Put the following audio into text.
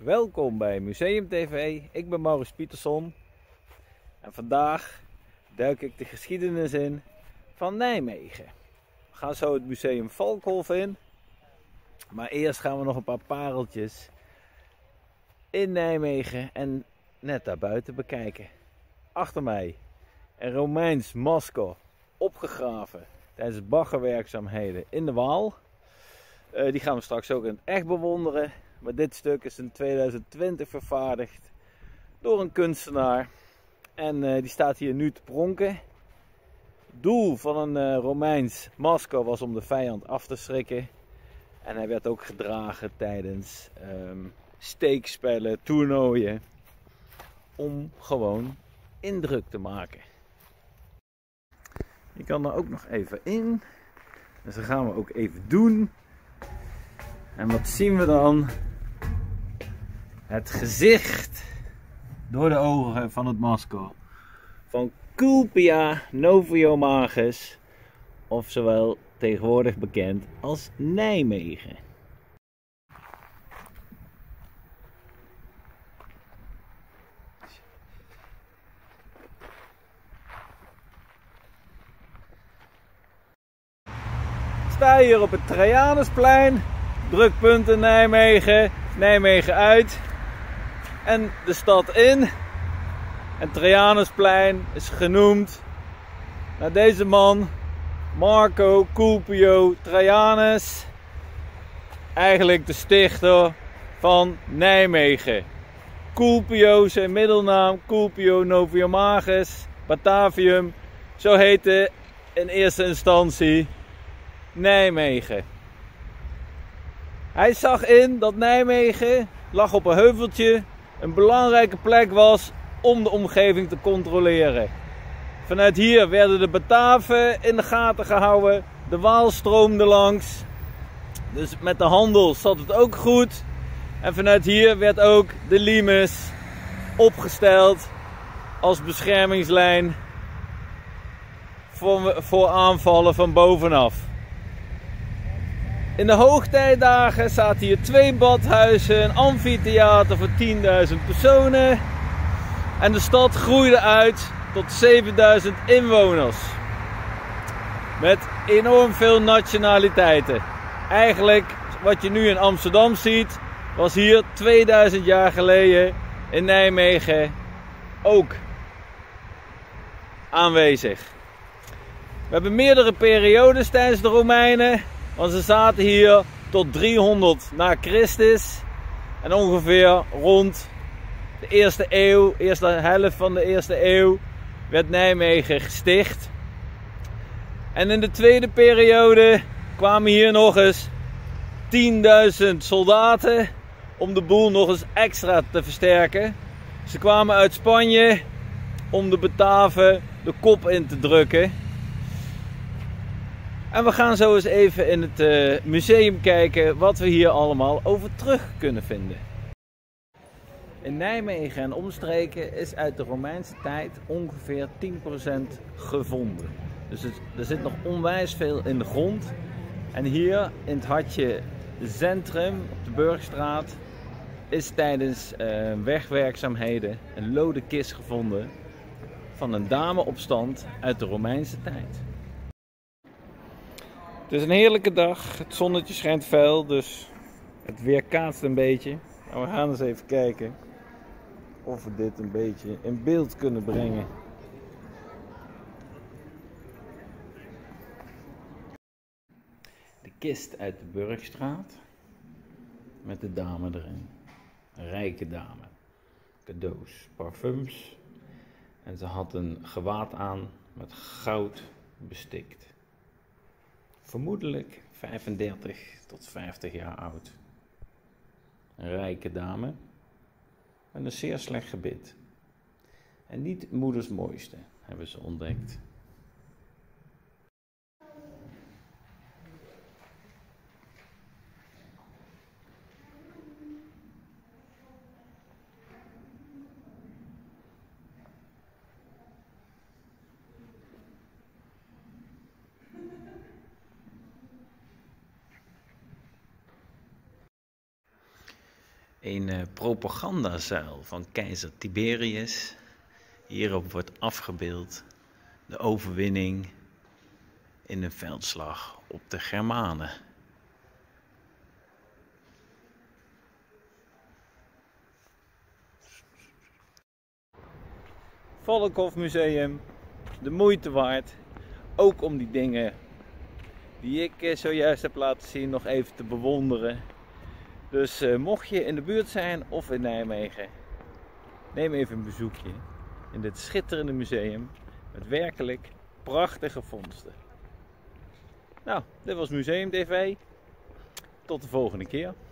Welkom bij Museum TV, ik ben Maurits Pietersson en vandaag duik ik de geschiedenis in van Nijmegen. We gaan zo het museum Valkhof in, maar eerst gaan we nog een paar pareltjes in Nijmegen en net daarbuiten bekijken. Achter mij een Romeins masker opgegraven tijdens baggerwerkzaamheden in de Waal. Die gaan we straks ook in het echt bewonderen. Maar dit stuk is in 2020 vervaardigd door een kunstenaar. En die staat hier nu te pronken. Het doel van een Romeins masker was om de vijand af te schrikken. En hij werd ook gedragen tijdens steekspellen, toernooien. Om gewoon indruk te maken. Je kan er ook nog even in. Dus dat gaan we ook even doen. En wat zien we dan? Het gezicht door de ogen van het masker van Culpia Noviomagus, of zowel tegenwoordig bekend als Nijmegen. Ik sta hier op het Trajanusplein, drukpunt in Nijmegen, Nijmegen uit en de stad in. En Trajanusplein is genoemd naar deze man, Marco Culpio Trajanus, eigenlijk de stichter van Nijmegen. Culpio, zijn middelnaam, Culpio Noviomagus, Batavium, zo heette in eerste instantie Nijmegen. Hij zag in dat Nijmegen, lag op een heuveltje, een belangrijke plek was om de omgeving te controleren. Vanuit hier werden de Bataven in de gaten gehouden, de Waal stroomde langs, dus met de handel zat het ook goed. En vanuit hier werd ook de limes opgesteld als beschermingslijn voor aanvallen van bovenaf. In de hoogtijdagen zaten hier 2 badhuizen, een amfitheater voor 10.000 personen. En de stad groeide uit tot 7000 inwoners. Met enorm veel nationaliteiten. Eigenlijk wat je nu in Amsterdam ziet, was hier 2000 jaar geleden in Nijmegen ook aanwezig. We hebben meerdere periodes tijdens de Romeinen. Want ze zaten hier tot 300 na Christus. En ongeveer rond de eerste helft van de eerste eeuw werd Nijmegen gesticht. En in de tweede periode kwamen hier nog eens 10.000 soldaten om de boel nog eens extra te versterken. Ze kwamen uit Spanje om de Bataven de kop in te drukken. En we gaan zo eens even in het museum kijken wat we hier allemaal over terug kunnen vinden. In Nijmegen en omstreken is uit de Romeinse tijd ongeveer 10% gevonden. Dus er zit nog onwijs veel in de grond. En hier in het hartje centrum op de Burgstraat is tijdens wegwerkzaamheden een lode kist gevonden van een dameopstand uit de Romeinse tijd. Het is een heerlijke dag, het zonnetje schijnt fel, dus het weerkaatst een beetje. En we gaan eens even kijken of we dit een beetje in beeld kunnen brengen. De kist uit de Burgstraat met de dame erin. Een rijke dame. Cadeaus, parfums. En ze had een gewaad aan met goud bestikt. Vermoedelijk 35 tot 50 jaar oud. Een rijke dame met een zeer slecht gebit. En niet moeders mooiste, hebben ze ontdekt. Een propagandazuil van keizer Tiberius. Hierop wordt afgebeeld de overwinning in een veldslag op de Germanen. Vollenhof Museum, de moeite waard. Ook om die dingen die ik zojuist heb laten zien nog even te bewonderen. Dus mocht je in de buurt zijn of in Nijmegen, neem even een bezoekje in dit schitterende museum met werkelijk prachtige vondsten. Nou, dit was Museum TV. Tot de volgende keer.